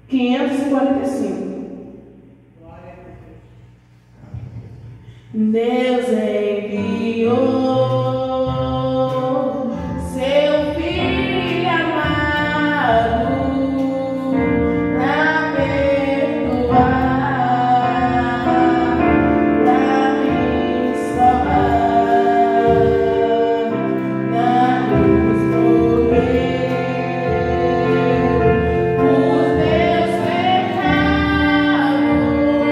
545. Deus enviou seu Filho amado pra perdoar, pra me salvar, na cruz morreu os meus pecados,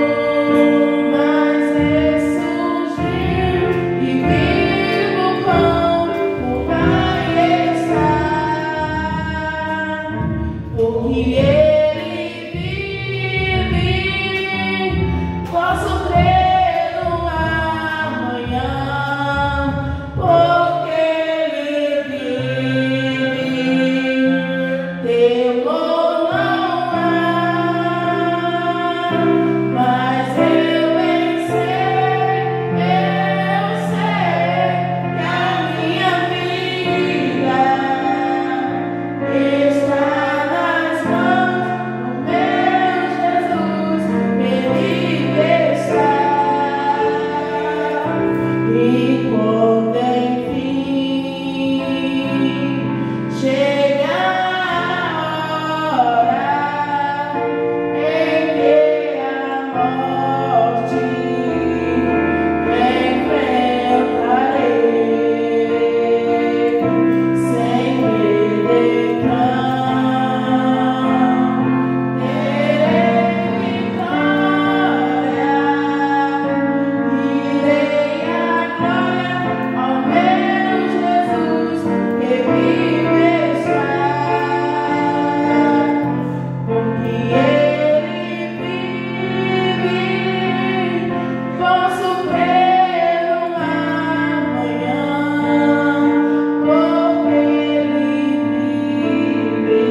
mas ressurgiu e vivo com o Pai está, porque Ele vive, posso crer no amanhã, porque Ele vive, temor não há, mas eu sei que a minha vida está nas mãos do meu Jesus, Ele está. E quando enfim chegar a hora em que a morte enfrentarei, sem redenção, terei vitória, irei à glória ao meu Jesus que vive está, porque Ele vive, posso crer no amanhã, porque Ele vive,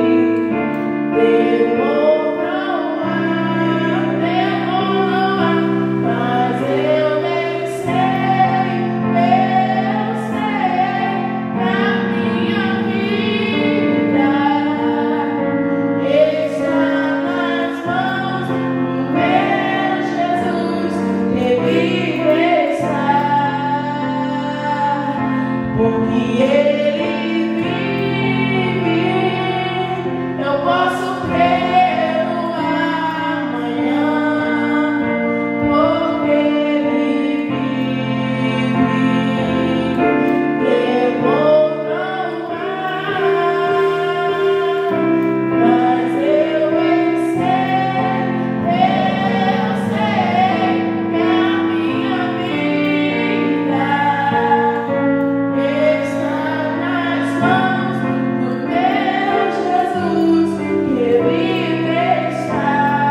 temor não há, mas eu bem sei que a minha vida está nas mãos do meu Jesus, que vive está, porque Ele vive, eu posso crer no amanhã, porque Ele vive, temor não há, mas eu bem sei que a minha vida está nas mãos do meu Jesus, que vive está.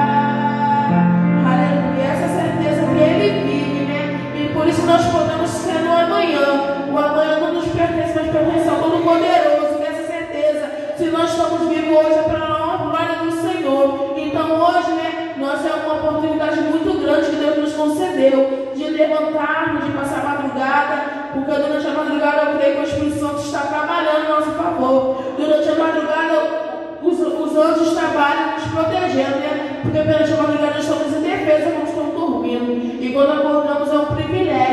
Aleluia, essa certeza que Ele vive, né? E por isso nós podemos ser no amanhã. O amanhã não nos pertence, mas pertence ao Todo-Poderoso. E essa certeza, se nós estamos vivos hoje, é para a glória do Senhor. Então hoje, né, nós é uma oportunidade muito grande que Deus nos concedeu de levantarmos, de passar a madrugada, porque durante a madrugada eu creio que o Espírito Santo está trabalhando a nosso favor. Durante a madrugada os anjos trabalham nos protegendo, né? Porque durante a madrugada nós estamos em defesa, não estamos dormindo. E quando acordamos é um privilégio.